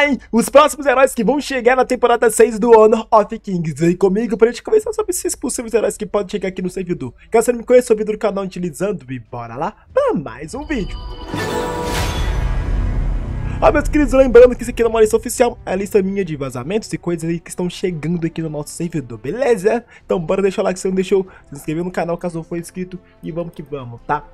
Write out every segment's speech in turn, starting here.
hein? Os próximos heróis que vão chegar na temporada 6 do Honor of Kings. Vem comigo pra gente conversar sobre esses possíveis heróis que podem chegar aqui no servidor. Caso você não me conheça, o vídeo do canal utilizando, e bora lá pra mais um vídeo. Meus queridos, lembrando que isso aqui é uma lista oficial, é a lista minha de vazamentos e coisas aí que estão chegando aqui no nosso servidor, beleza? Então bora deixar o like se não deixou, se inscrever no canal caso não for inscrito e vamos que vamos, tá?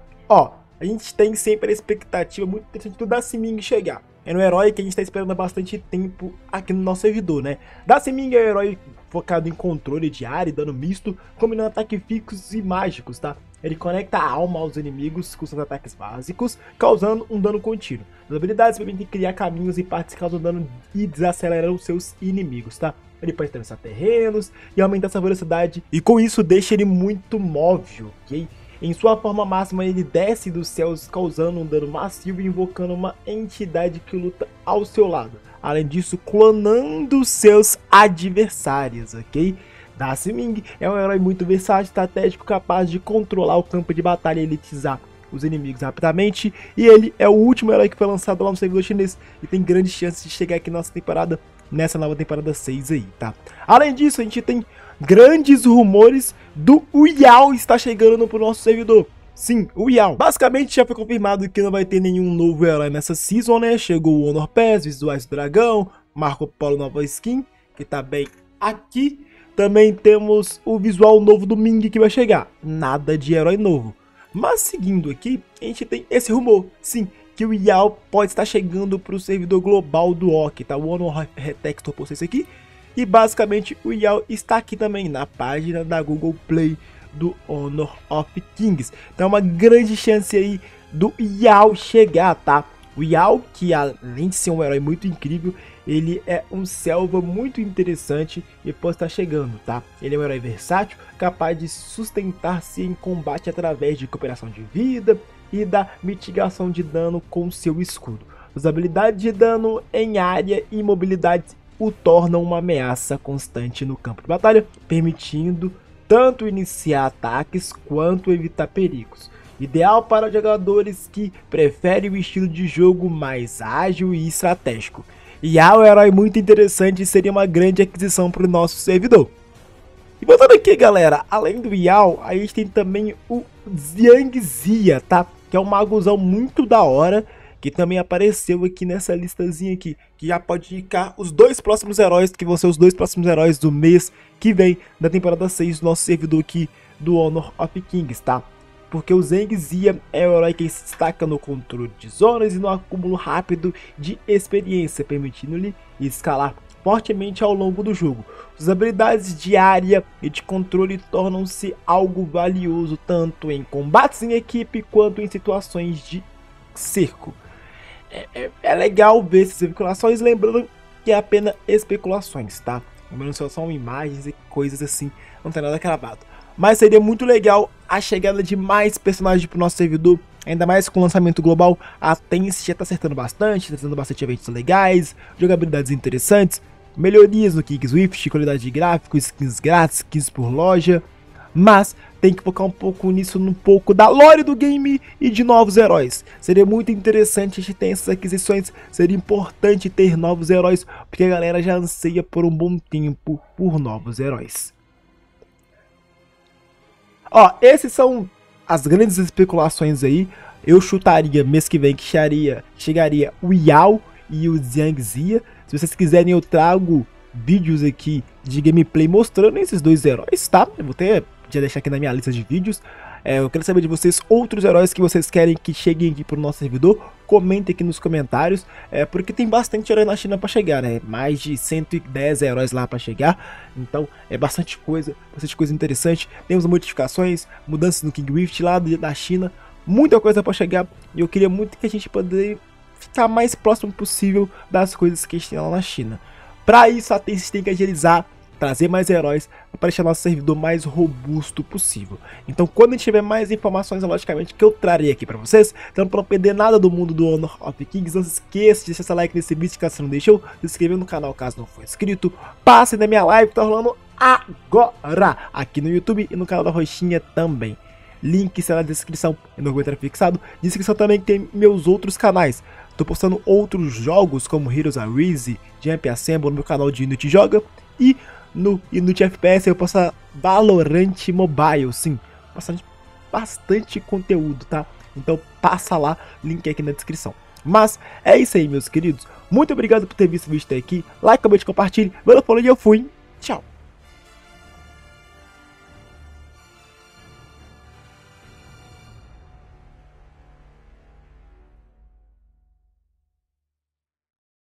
A gente tem sempre a expectativa muito interessante do Dassiming chegar. É um herói que a gente está esperando há bastante tempo aqui no nosso servidor, né? Dassiming é um herói focado em controle de área e dano misto, combinando ataques fixos e mágicos, tá? Ele conecta a alma aos inimigos com seus ataques básicos, causando um dano contínuo. As habilidades permitem criar caminhos e partes que causam dano e desaceleram os seus inimigos, tá? Ele pode atravessar terrenos e aumentar sua velocidade, e com isso deixa ele muito móvel, ok? Em sua forma máxima, ele desce dos céus causando um dano massivo e invocando uma entidade que luta ao seu lado. Além disso, clonando seus adversários, ok? Dassiming é um herói muito versátil, estratégico, capaz de controlar o campo de batalha e elitizar os inimigos rapidamente. E ele é o último herói que foi lançado lá no servidor chinês e tem grandes chances de chegar aqui nessa nova temporada 6 aí, tá? Além disso, a gente tem grandes rumores do Yao estar chegando pro nosso servidor. Sim, o Yao. Basicamente já foi confirmado que não vai ter nenhum novo herói nessa season, né? Chegou o Honor Pass, visuais do dragão, Marco Polo nova skin, que tá bem aqui. Também temos o visual novo do Ming que vai chegar. Nada de herói novo. Mas seguindo aqui, a gente tem esse rumor, sim, que o Yao pode estar chegando pro servidor global do Oki, tá? O Honor Retextor por isso aqui. E basicamente o Yao está aqui também na página da Google Play do Honor of Kings. Então é uma grande chance aí do Yao chegar, tá? O Yao, que além de ser um herói muito incrível, ele é um selva muito interessante e pode estar chegando, tá? Ele é um herói versátil, capaz de sustentar-se em combate através de recuperação de vida e da mitigação de dano com seu escudo. As habilidades de dano em área e mobilidade o tornam uma ameaça constante no campo de batalha, permitindo tanto iniciar ataques quanto evitar perigos. Ideal para jogadores que preferem o estilo de jogo mais ágil e estratégico. Yao é um herói muito interessante e seria uma grande aquisição para o nosso servidor. E voltando aqui, galera, além do Yao, a gente tem também o Zhang Zia, tá? Que é um magozão muito da hora, que também apareceu aqui nessa listazinha aqui, que já pode indicar os dois próximos heróis, que vão ser os dois próximos heróis do mês que vem, da temporada 6 do nosso servidor aqui do Honor of Kings, tá? Porque o Zhang Zia é o herói que se destaca no controle de zonas e no acúmulo rápido de experiência, permitindo-lhe escalar fortemente ao longo do jogo. Suas habilidades de área e de controle tornam-se algo valioso tanto em combates em equipe quanto em situações de cerco. É legal ver essas especulações, lembrando que é apenas especulações, tá? Lembrando que são imagens e coisas assim, não tem nada cravado. Mas seria muito legal a chegada de mais personagens para o nosso servidor, ainda mais com o lançamento global. A Tencent já está acertando bastante, trazendo bastante eventos legais, jogabilidades interessantes, melhorias no Kingswift, qualidade de gráficos, skins grátis, skins por loja. Mas tem que focar um pouco nisso, um pouco da lore do game e de novos heróis. Seria muito interessante a gente ter essas aquisições, seria importante ter novos heróis, porque a galera já anseia por um bom tempo por novos heróis. Esses são as grandes especulações aí. Eu chutaria mês que vem que chegaria o Yao e o Zhang Zia. Se vocês quiserem, eu trago vídeos aqui de gameplay mostrando esses dois heróis, tá? Eu vou até já deixar aqui na minha lista de vídeos. Eu quero saber de vocês outros heróis que vocês querem que cheguem aqui pro nosso servidor. Comentem aqui nos comentários, porque tem bastante herói na China para chegar, né? Mais de 110 heróis lá para chegar. Então é bastante coisa interessante. Temos modificações, mudanças no Kingswift lá da China. Muita coisa para chegar. E eu queria muito que a gente pudesse ficar mais próximo possível das coisas que a gente tem lá na China. Para isso, a Tencent tem que agilizar, trazer mais heróis para deixar nosso servidor mais robusto possível. Então, quando a gente tiver mais informações, logicamente, que eu trarei aqui para vocês. Então, para não perder nada do mundo do Honor of Kings, não se esqueça de deixar seu like nesse vídeo, caso você não deixou, se inscrever no canal caso não for inscrito, passe na minha live, tá rolando agora, aqui no YouTube e no canal da Roxinha também. Link está na descrição e no comentário fixado. Descrição também que tem meus outros canais. Tô postando outros jogos como Heroes Arise, Jump Assemble no meu canal de Inut Joga. E no Inut FPS eu posto Valorant Mobile, sim. Bastante conteúdo, tá? Então passa lá, link aqui na descrição. Mas é isso aí, meus queridos. Muito obrigado por ter visto o vídeo até aqui. Like, comente, compartilhe. Valeu, falou e eu fui. Tchau.